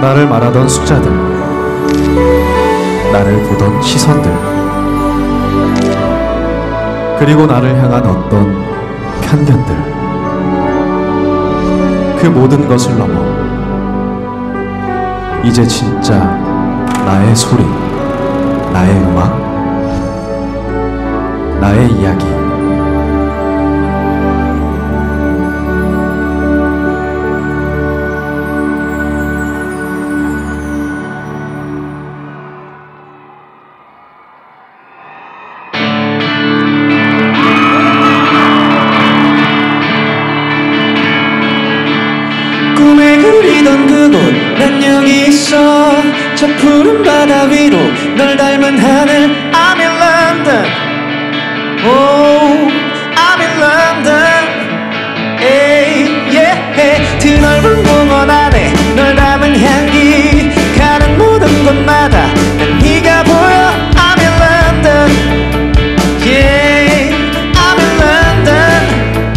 나를 말하던 숫자들, 나를 보던 시선들, 그리고 나를 향한 어떤 편견들, 그 모든 것을 넘어 이제 진짜 나의 소리, 나의 음악, 나의 이야기. 꿈에 그리던 그곳 난 여기 있어. 저 푸른 바다 위로 널 닮은 하늘. I'm in London. Oh, I'm in London. Hey, yeah. 드넓은 공원 안에 널 담은 향기. 가는 모든 곳마다 난 네가 보여. I'm in London. Yeah, I'm in London.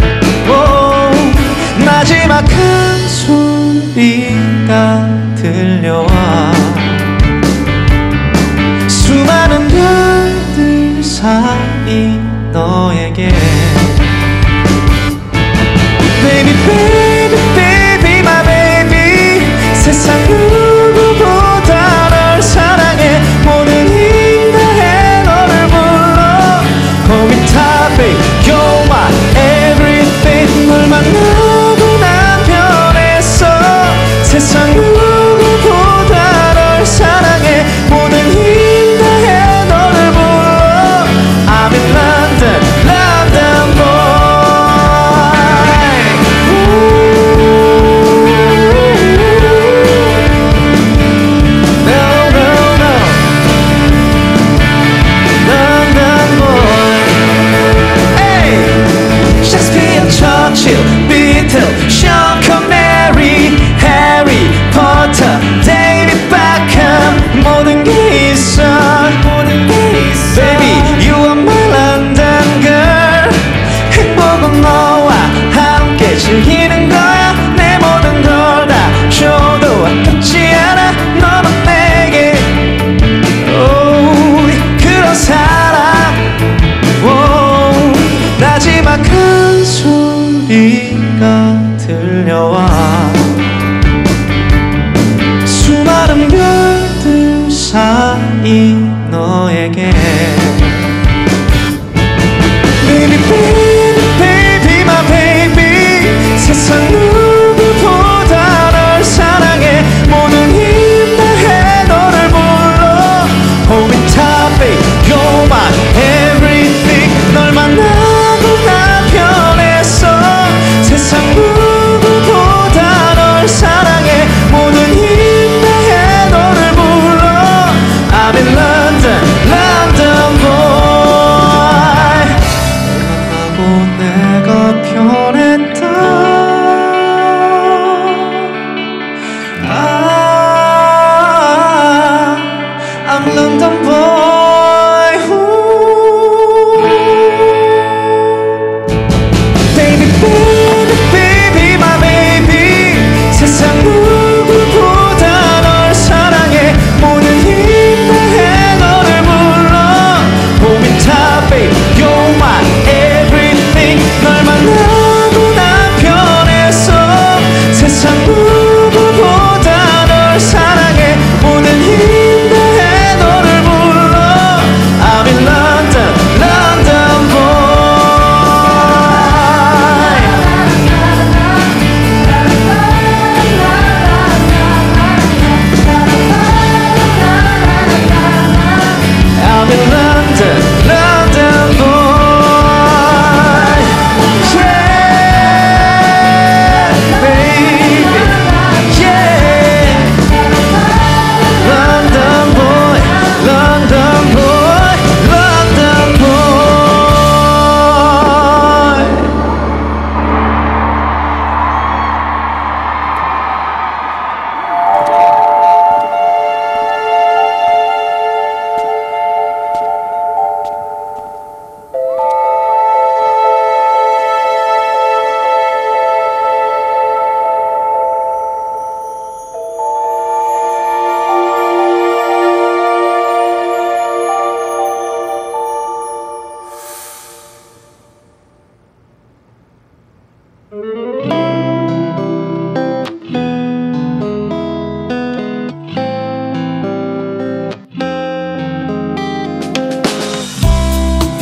Oh, 마지막 한 소리가 들려와. 수많은 별들 사이 너에게. Baby, baby, baby, my baby. 세상 누구보다 널 사랑해. 모든 힘 다해 너를 불러. Call me topic, you're my everything. 널 만나고 난 변했어. 세상 누구보다 널 사랑해. 모든 힘 다해 너를 불러. I'm in London, London boy. No, no, no. London boy. Hey, Shakespeare, Churchill, Beatles, Sean Connery, Harry Potter, David Beckham. 모든 게 있어, 모든 게 있어. Baby, you are my London girl. 행복은 너와 함께 즐기는 거야. 내 모든 걸 다 줘도 아깝지 않아. 너만 내게. Oh, 그런 사랑. Oh, 마지막 한 소리가 들려와. 수많은 별들 사이 너에게. Baby, baby, baby, my baby. 세상 누구보다 널 사랑해. 모든 힘 다해 너를 불러. Hold me tight, baby, you're my everything. 널 만나고 난 변했어. 세상 누구보다 널 사랑해. 모든 힘 다해 너를 불러. I'm in London, London boy.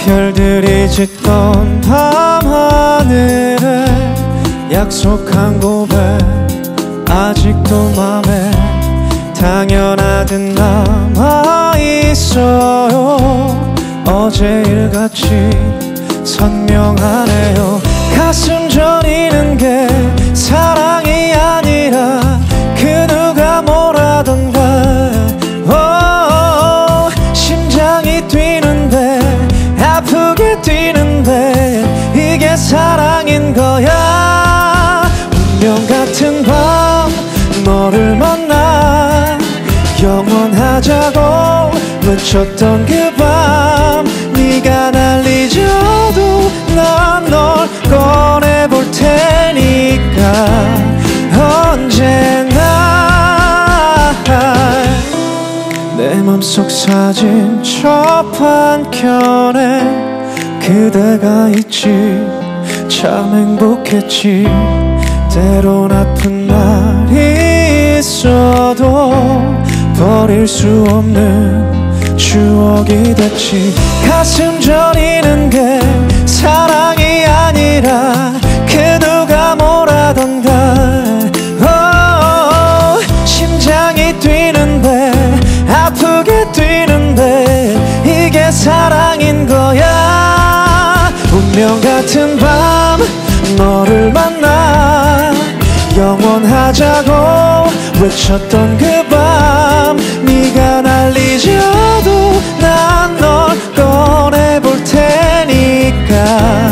별들이 짙던 밤하늘에 약속한 고백 아직도 맘에 당연하듯 남아있어요. 어제 일같이 선명하네요. 가슴 저리는 게 사랑이 아니라 그 누가 뭐라던가 심장이 뛰는데 아프게 뛰는데 이게 사랑인 거야. 운명 같은 밤 너를 만나 영원하자고 외쳤던 그 밤 네가 날 잊어도 난 널 꺼내볼 테니까 언제나 내 맘속 사진 첫 한켠에 그대가 있지 참 행복했지. 때론 아픈 날이 있어도 버릴 수 없는 추억이 됐지. 가슴 저리는 게 사랑이 아니라 그 누가 뭐라던가 심장이 뛰는데 아프게 뛰는데 이게 사랑인 거야. 운명 같은 밤 너를 만나 영원하자고 외쳤던 그 밤 네가 날 잊어도 난 널 꺼내볼 테니까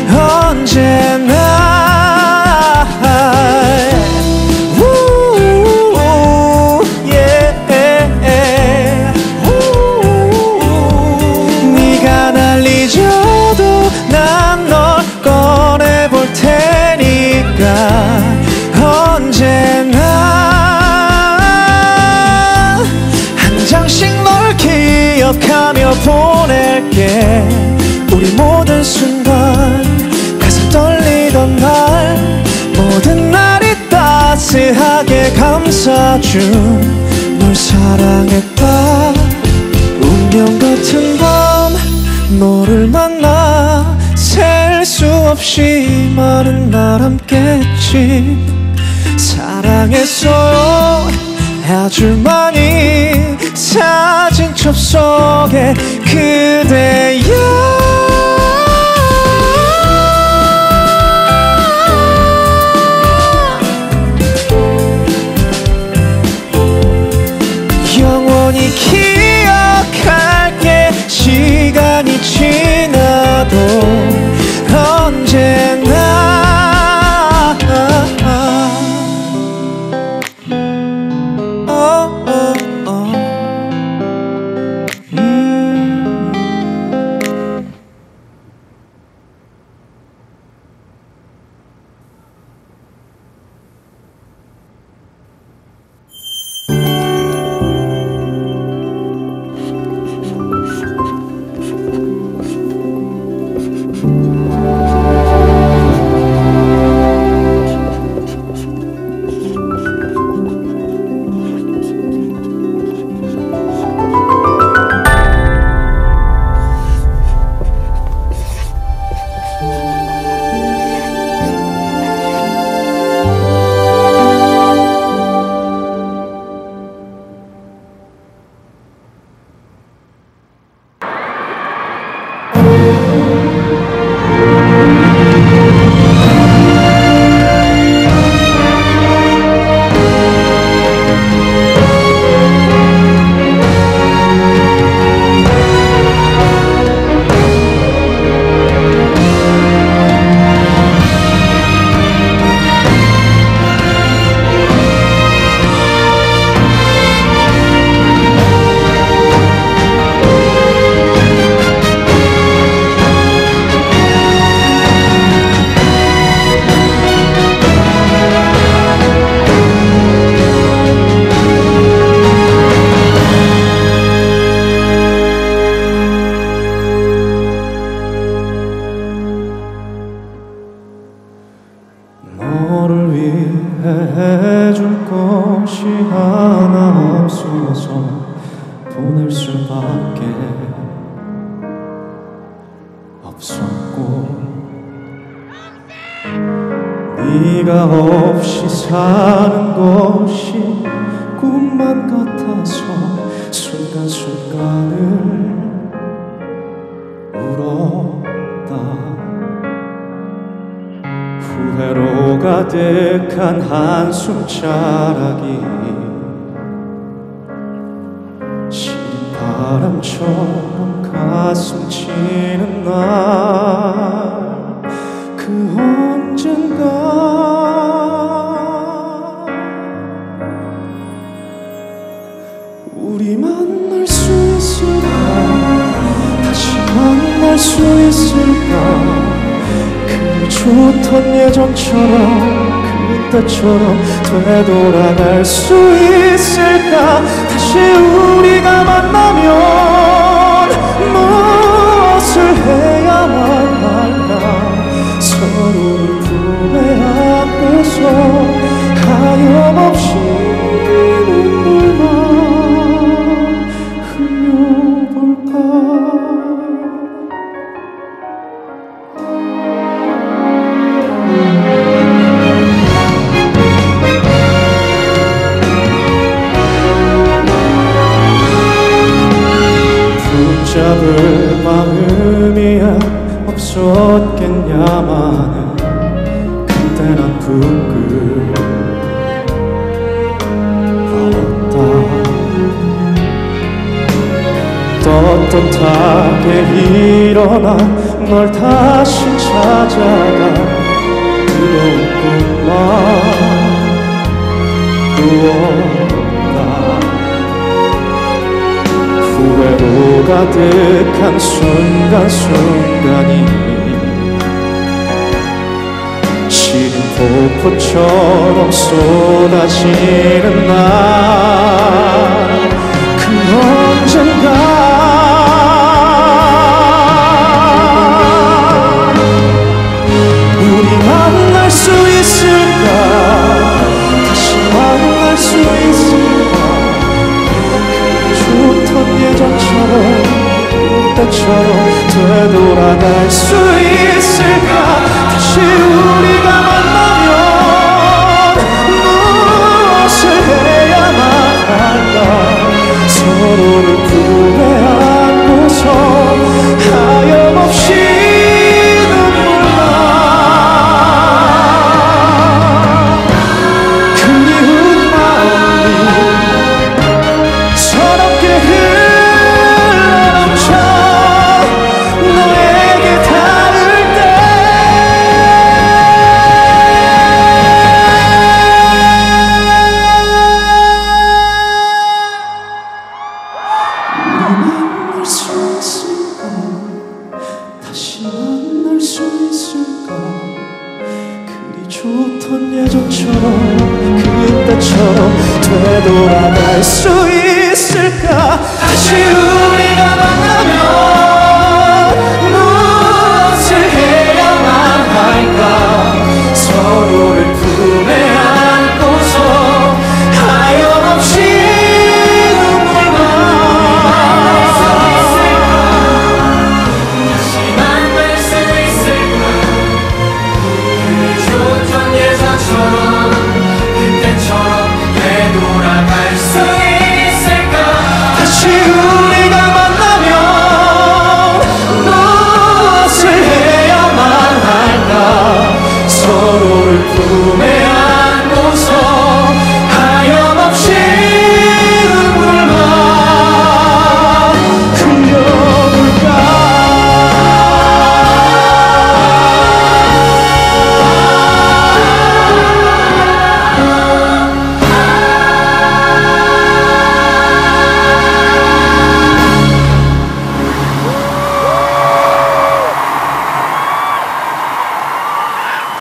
언제나 네가 날 잊어도 난 널 꺼내볼 테니까 언제나 한 장씩 널 기억하며 보낼게. 우리 모든 순간 가슴 떨리던 날 모든 날이 따스하게 감싸준 널 사랑했다. 운명 같은 밤 너를 만나 셀 수 없이 많은 날 함께했지. 사랑했어요 아주 많이 사진첩 속에 그대야. 영원히 기억할게. 시간이 지나도 언제나 네가 없이 사는 것이 꿈만 같아서 순간순간을 울었다. 후회로 가득한 한숨자락이 시린 바람처럼 가슴 치는 날, 그 언젠가 우리 만날 수 있을까? 다시 만날 수 있을까? 그 좋던 예전처럼 그때처럼 되돌아갈 수 있을까? 다시 우리가 만나면 무엇을 해야만 할까? 서로를 품에 안고서 하염없이 눈물만 흘려볼까? 붙잡을 마음이야 없었겠냐마는 그때 난 부끄러웠다. 떳떳하게 일어나 널 다시 찾아가 뜨거운 꿈만 꾸었다. 후회로 가득한 순간순간이 시린 폭포처럼 쏟아지는 날, 그 언젠가 우리 만날 수 있을까? 다시 만날 수 있을까? 좋던 예전처럼 그때처럼 되돌아갈 수 있을까? 다시 우리가 만나면 무엇을 해야만 할까? 서로를 품에 안고서 하염없이 눈물만 그리운 마음이 서럽게 흘러넘쳐 너에게 닿을 때 우리 만날 수 있을까? 다시 만날 수 있을까? 그리 좋던 예전처럼 그때처럼 되돌아갈 수